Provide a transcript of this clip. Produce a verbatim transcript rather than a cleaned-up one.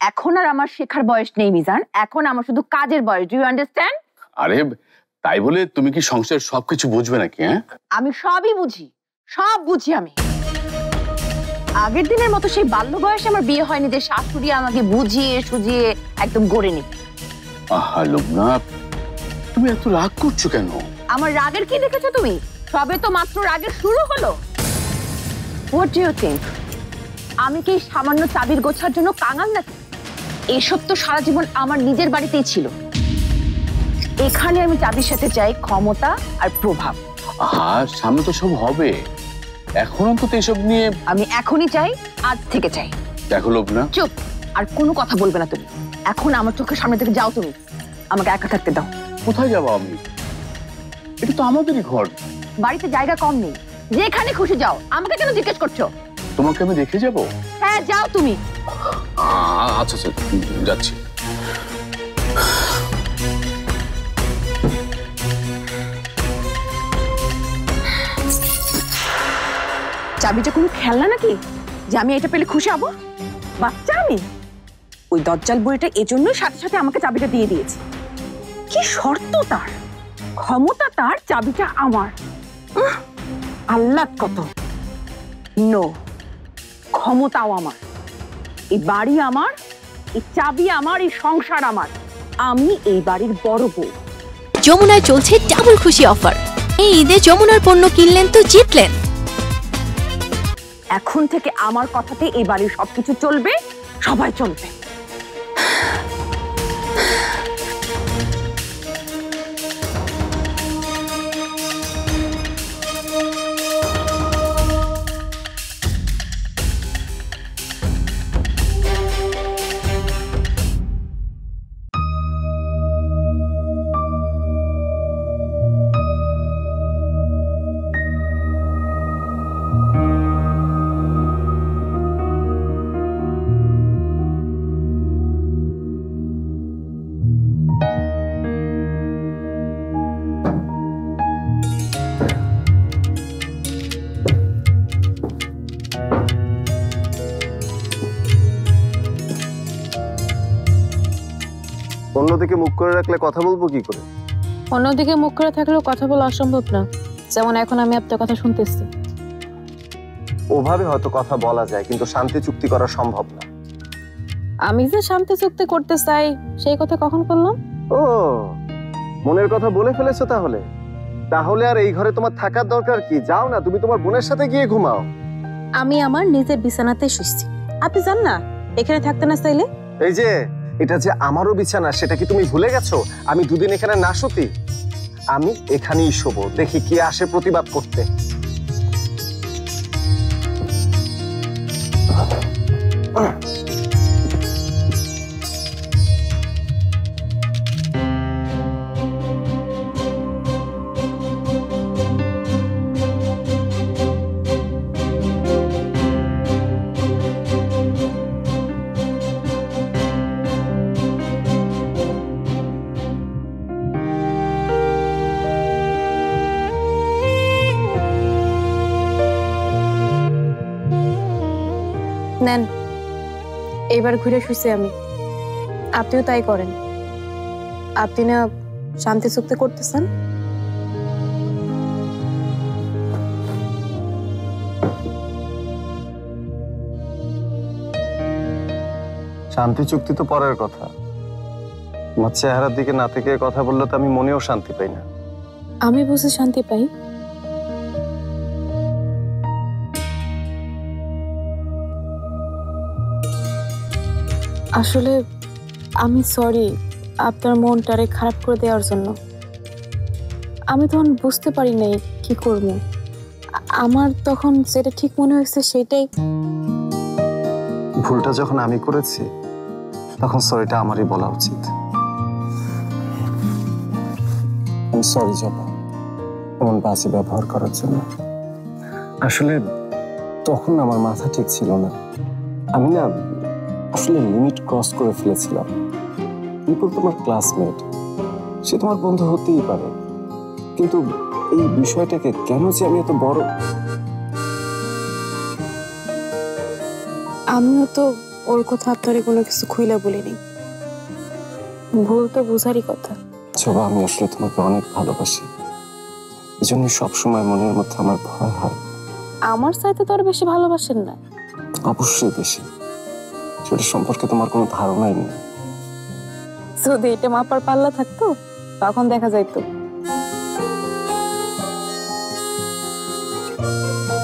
এখন আর আমার শেখার বয়স নেই মিজান, এখন আমার শুধু কাজের বয়স। Do you understand? আরে তাই বলে তুমি কি সংসারের সবকিছু বুঝবে নাকি? হ্যাঁ, আমি সবই বুঝি, সব বুঝি আমি। আগের দিনের মতো সেই বাল্য বয়সে আমার বিয়ে হয়নি যে শাশুড়ি আমাকে বুঝিয়ে সুঝিয়ে একদম গড়ে নিবে। আহা লুবনা, তুমি এত রাগ করছো কেন? আমার রাগের কি দেখেছো তুমি? সবে তো মাত্র রাগের শুরু হলো। What do you think? আমি কি সামান্য চাবির গোছার জন্য কাঙাল নাকি? এইসব তো সারা জীবন আমার নিজের বাড়িতেই ছিল। এখানে আমি চাবির সাথে চাই ক্ষমতা আর প্রভাব। আহা, সামনে তো সব হবে, এখন অন্তত এসব নিয়ে। আমি এখনই চাই, আজ থেকে চাই। দেখো লুবনা, চুপ, আর কোনো কথা বলবে না তুমি। এখন আমার চোখের সামনে থেকে যাও তুমি, আমাকে একা থাকতে দাও। কোথায় যাবো আমি? এটা তো আমাদেরই ঘর। বাড়িতে জায়গা কম নেই, যেখানে খুশি যাও। আমাকে কেন জিজ্ঞেস করছো? তোমাকে আমি দেখে যাবো। হ্যাঁ যাও তুমি। আচ্ছা আচ্ছা, যাচ্ছি। চাবিটা কোনো খেলনা নাকি যে আমি এটা পেলে খুশি হব? বাচ্চা আমি? ওই দজ্জাল বুড়িটা এজন্যই সাথে সাথে আমাকে চাবিটা দিয়ে দিয়েছে। কি শর্ত তার, ক্ষমতা তার, চাবিটা আমার। আল্লাহ কত নো, ক্ষমতাও আমার, এই বাড়ি আমার, এই চাবি আমার, এই সংসার আমার। আমি এই বাড়ির বড় বউ। যমুনায় চলছে ডাবল খুশি অফার। এই ঈদে যমুনার পণ্য কিনলেন তো জিতলেন। এখন থেকে আমার কথাতে এই বাড়ির সবকিছু চলবে, সবাই চলবে। অন্যদিকে মুখ করে রাখলে কথা বলবো কি করে? অন্যদিকে মুখ করে থাকলেও কথা বলা অসম্ভব না, যেমন এখন আমি আপনার কথা শুনতেছি। ওভাবে হয়তো কথা বলা যায়, কিন্তু শান্তি চুক্তি করা সম্ভব না। আমি যে শান্তি চুক্তি করতে চাই সেই কথা কখন বললাম? ও, মনের কথা বলে ফেলেছো তাহলে? তাহলে আর এই ঘরে তোমার থাকার দরকার কি? যাও না, তুমি তোমার বোনের সাথে গিয়ে ঘুমাও। আমি আমার নিজের বিছানাতে শুইছি, আপনি জান না এখানে থাকতে না চাইলে? এই যে, এটা যে আমারও বিছানা, সেটা কি তুমি ভুলে গেছো? আমি দুদিন এখানে না শুতি, আমি এখানেই শোবো। দেখি কি আসে প্রতিবাদ করতে। নেন, এবার ঘুরে শুইছি আমি, আপনিও তাই করেন। আপনি না শান্তি চুক্তি করতেছেন? শান্তি চুক্তি তো পরের কথা। তোমার চেহারার দিকে না থেকে কথা বললে তো আমি মনেও শান্তি পাই না। আমি বুঝে শান্তি পাই? আসলে আমি সরি আপনার মনটারে খারাপ করে দেওয়ার জন্য। আমি তখন বুঝতে পারি নাই কি করব। আমার তখন যেটা ঠিক মনে হয়েছে সেটাই। ভুলটা যখন আমি করেছি তখন সরিটা আমারই বলা উচিত। আমি সরি জবা, এমন বাজে ব্যবহার করার জন্য। আসলে তখন আমার মাথা ঠিক ছিল না। আমি না আসলে লিমিট ক্রস করে ফেলেছিলাম। বিপুল তোমার ক্লাসমেট, সে তোমার বন্ধু হতেই পারে, কিন্তু এই বিষয়টাকে কেন যে আমি এত বড়। আমিও তো ওর কথা আপনারে কোনো কিছু খুইলা বলিনি। ভুল তো বুঝারই কথা। শোভা, আমি আসলে তোমাকে অনেক ভালোবাসি, এই জন্য সবসময় মনের মধ্যে আমার ভয় হয়। আমার চাইতে তো আর বেশি ভালোবাসেন না? অবশ্যই বেশি, সেটা সম্পর্কে তোমার কোনো ধারণাই নেই। যদি এটা মাপার পাল্লা থাকতো তখন দেখা যাইতো।